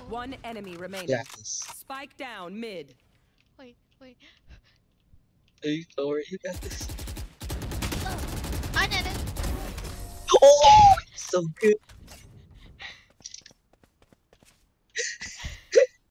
One enemy remaining. Yes. Spike down mid. Wait. Don't worry, you got this. I did it. Oh, so good.